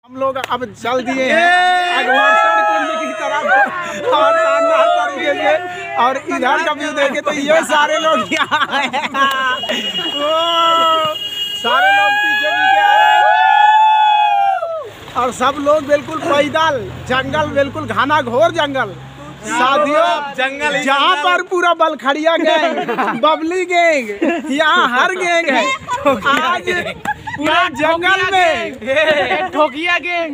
हम लोग अब चल दिए हैं अघवर्षण कुंड की तरफ और शानदार तरीके से, और इधर का व्यू देखे तो ये सारे लोग यहाँ हैं, सारे लोग पीछे पीछे आ रहे हैं और सब लोग बिल्कुल पैदल, जंगल बिल्कुल घना घोर जंगल साथियों, जंगल जहाँ पर पूरा बलखड़िया गैंग, बबली गैंग, यहाँ हर गैंग है आज पूरा जंगल में, ठोकिया गैंग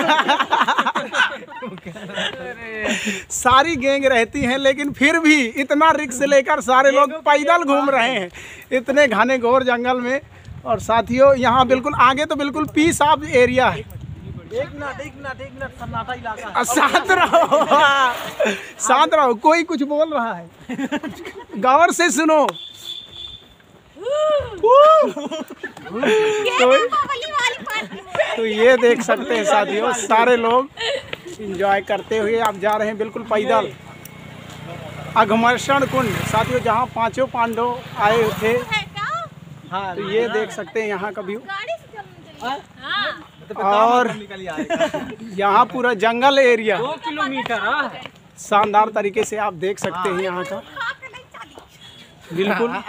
सारी गैंग रहती हैं, लेकिन फिर भी इतना रिस्क लेकर सारे लोग पैदल घूम रहे हैं इतने घने घोर जंगल में। और साथियों यहाँ बिल्कुल आगे तो बिल्कुल पीस ऑफ एरिया है। एक मिनट सन्नाटा इलाका। शांत रहो, शांत रहो, कोई कुछ बोल रहा है, गौर से सुनो। तो ये देख सकते हैं साथियों, सारे लोग एंजॉय करते हुए आप जा रहे हैं बिल्कुल पैदल अघवर्षण कुंड साथियों, जहाँ पांचों पांडव आए थे। हाँ, तो ये देख सकते हैं यहाँ का व्यू, और यहाँ पूरा जंगल एरिया 2 किलोमीटर शानदार तरीके से आप देख सकते हैं यहाँ का बिल्कुल।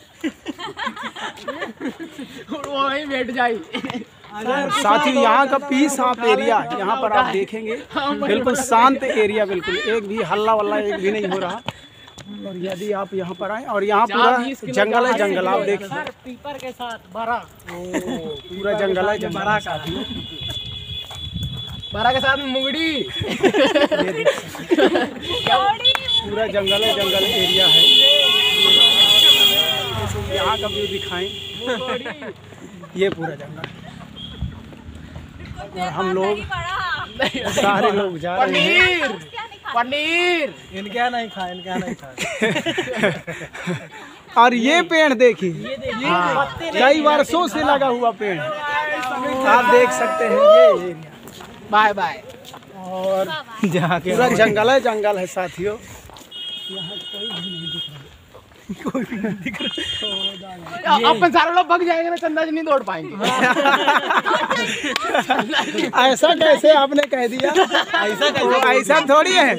वहीं बैठ जाए। साथ ही यहाँ का पीस ऑफ एरिया, यहाँ पर आप देखेंगे बिल्कुल शांत एरिया, बिल्कुल एक भी हल्ला वल्ला एक भी नहीं हो रहा। और यदि आप यहाँ पर आए और यहाँ पूरा जंगल है, जंगल आप देखिए पीपर के साथ बड़ा पूरा जंगल है, बड़ा के साथ मुंगड़ी पूरा जंगल है, जंगल एरिया है। यहाँ का व्यू दिखाएं, ये पूरा जंगल और हम लोग सारे लोग जा रहे हैं। पनीर इनका नहीं खा और ये पेड़ देखिए, कई वर्षों से लगा हुआ पेड़ आप देख सकते हैं ये। Bye bye. और जहाँ पूरा जंगल है, जंगल है साथियों, यहाँ कोई भी नहीं दिख रहा। अपन सारे लोग भाग जाएंगे ना, चंदा जी नहीं दौड़ पाएंगे। ऐसा कैसे आपने कह दिया? ऐसा कैसे? ऐसा थोड़ी है।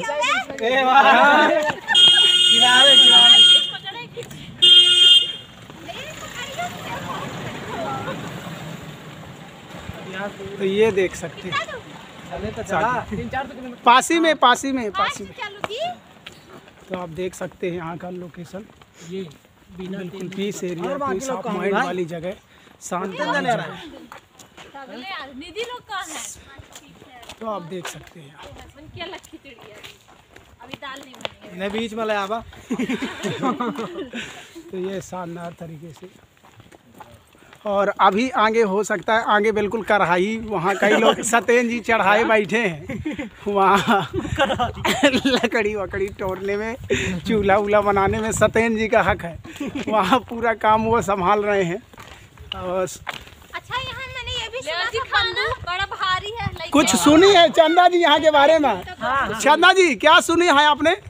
तो ये देख सकते हैं पासी में तो आप देख सकते हैं यहाँ का लोकेशन, ये बिल्कुल peace area, peace of mind वाली जगह, शांत जगह। तो आप देख सकते हैं इन्हें बीच में ले आवा। तो ये शानदार तरीके से। और अभी आगे हो सकता है, आगे बिल्कुल कढ़ाई, वहाँ कई लोग सत्येंद्र जी चढ़ाए बैठे हैं, वहाँ लकड़ी वकड़ी तोड़ने में, चूल्हा वूल्हा बनाने में सत्येंद्र जी का हक है, वहाँ पूरा काम वो संभाल रहे हैं। और अच्छा, यहाँ मैंने ये भी सुना था खाना बड़ा भारी है। कुछ सुनी है चंदा जी यहाँ के बारे में? चंदा जी क्या सुनी है आपने?